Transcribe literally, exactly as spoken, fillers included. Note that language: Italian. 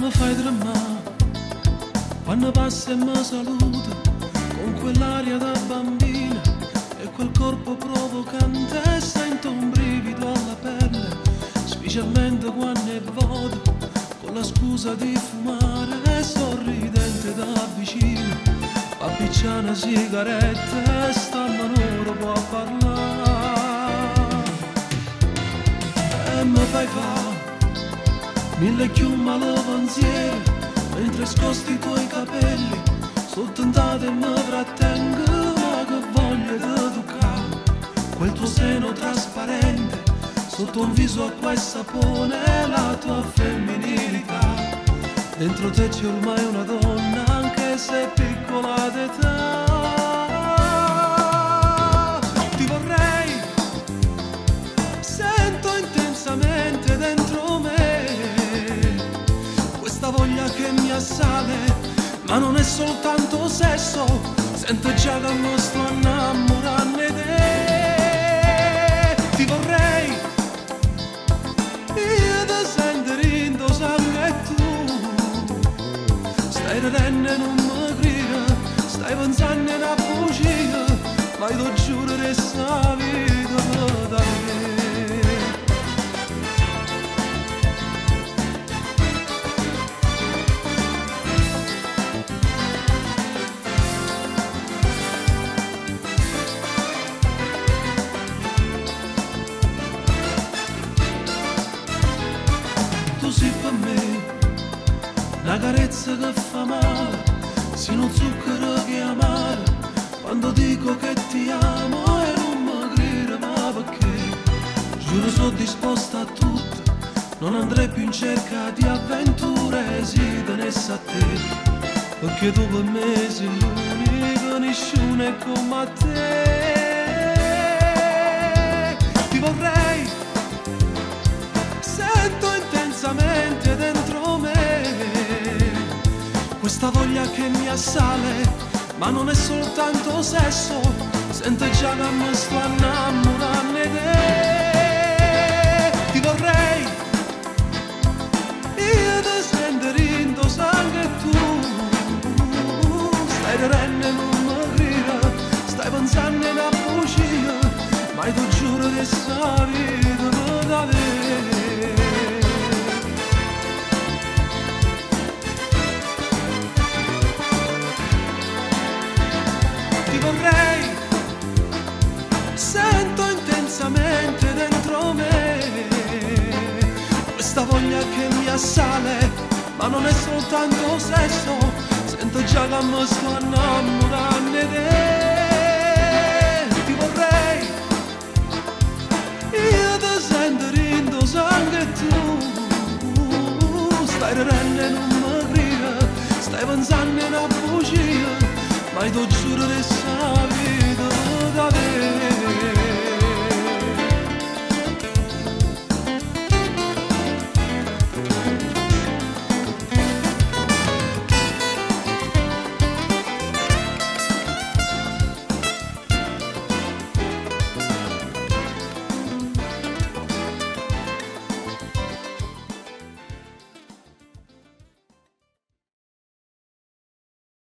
mi fai tremare, quando passa e mi saluta, con quell'aria da bambina e quel corpo provocante, sento un brivido alla pelle, specialmente quando è vuoto, con la scusa di fumare, sorridente da vicino, a picciare una sigaretta e stanno un'ora può parlare. E mi fai fare mille chiumi alle pensieri, mentre scosti i tuoi capelli, sono tentato e mi trattengo, ma che voglia di toccare quel tuo seno trasparente, sotto un viso acqua e sapone, la tua femminilità. Dentro te c'è ormai una donna, anche se è piccola d'età. Ti vorrei, sento intensamente dentro me questa voglia che mi assale, ma non è soltanto sesso, sento già che mi sto innamorando di te. Ti vorrei, io ti sento rindo sangue e tu stai ridendo e non mi grida, stai pensando a una bugia, ma io ti giuro che sta vita da te. Tu sei per me una carezza che fa male, sei uno zucchero che amare, quando dico che ti amo e non mi crede, ma perché? Giuro sono disposta a tutto, non andrei più in cerca di avventure, se tenesse a te, perché tu per me sei l'unico, nessuno è come te. Ti vorrei, sento intensamente dentro me questa voglia che mi assale, ma non è soltanto sesso, sento già che mi sto innamorando di te. Ti vorrei, io ti sento rindo sangue e tu stai ridendo e non mi grida, stai pensando a una bugia, ma io ti giuro che sta vita da te. Ti vorrei, sento intensamente dentro me questa voglia che mi assale, ma non è soltanto sesso, sento già che mi sto innamorando di te. Ti vorrei, io ti sento rindo sangue e tu stai ridendo e non mi grida, stai pensando a una bugia, ma io ti giuro che sai